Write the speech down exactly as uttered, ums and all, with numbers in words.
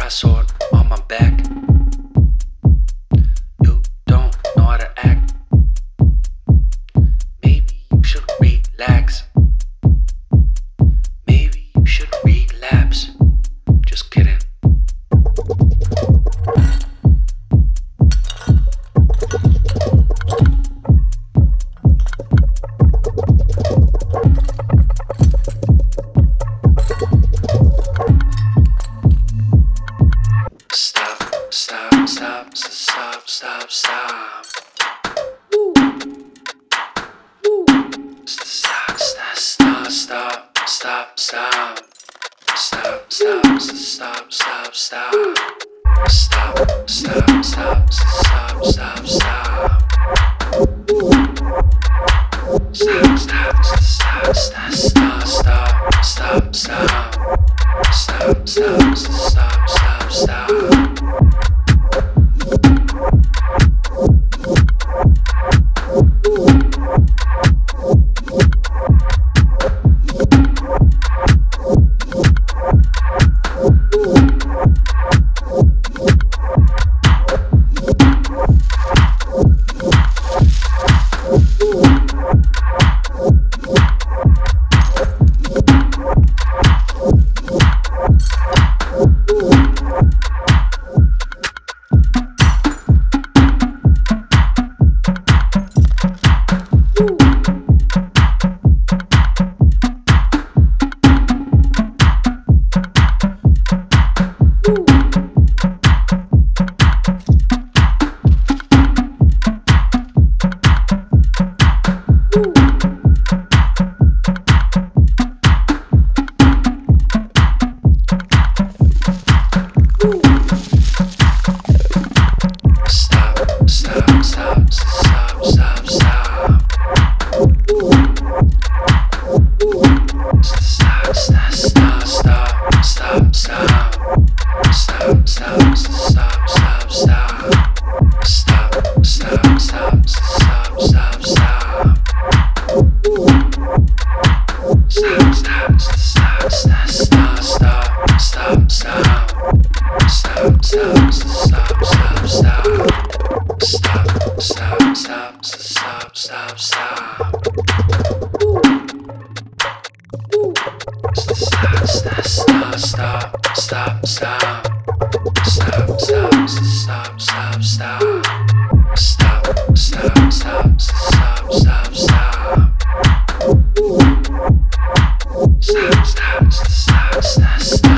brass sword on my back. You don't know how to act. Maybe you should relax. Maybe you should relapse. Just kidding. Stop, stop, stop, stop, stop, stop. Woo. Woo. Stop, stop, stop, stop, stop, stop. Stop, stop, stop, stop, stop. Stop, stop, stop, stop, stop, stop. Stop, stop, stop, stop, stop, stop, stop, stop. Stop, stop, stop, stop, stop. Stop, stop, stop, stop, stop.